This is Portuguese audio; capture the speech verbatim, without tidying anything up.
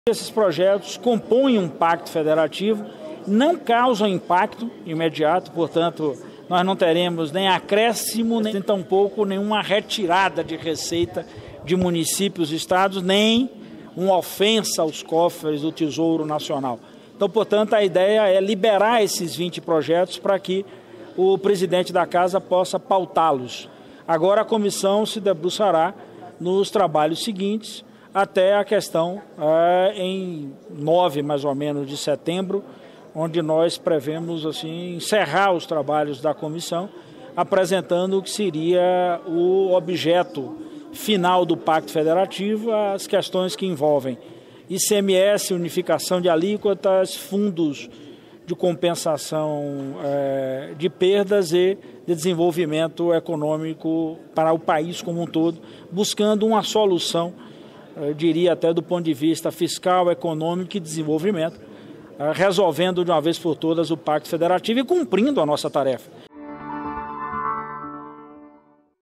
Esses projetos compõem um pacto federativo, não causam impacto imediato, portanto, nós não teremos nem acréscimo, nem tampouco nenhuma retirada de receita de municípios e estados, nem uma ofensa aos cofres do Tesouro Nacional. Então, portanto, a ideia é liberar esses vinte projetos para que o presidente da Casa possa pautá-los. Agora a comissão se debruçará nos trabalhos seguintes, até a questão é, em nove, mais ou menos, de setembro, onde nós prevemos assim, encerrar os trabalhos da comissão, apresentando o que seria o objeto final do Pacto Federativo, as questões que envolvem I C M S, unificação de alíquotas, fundos de compensação é, de perdas e de desenvolvimento econômico para o país como um todo, buscando uma solução, eu diria até do ponto de vista fiscal, econômico e desenvolvimento, resolvendo de uma vez por todas o Pacto Federativo e cumprindo a nossa tarefa.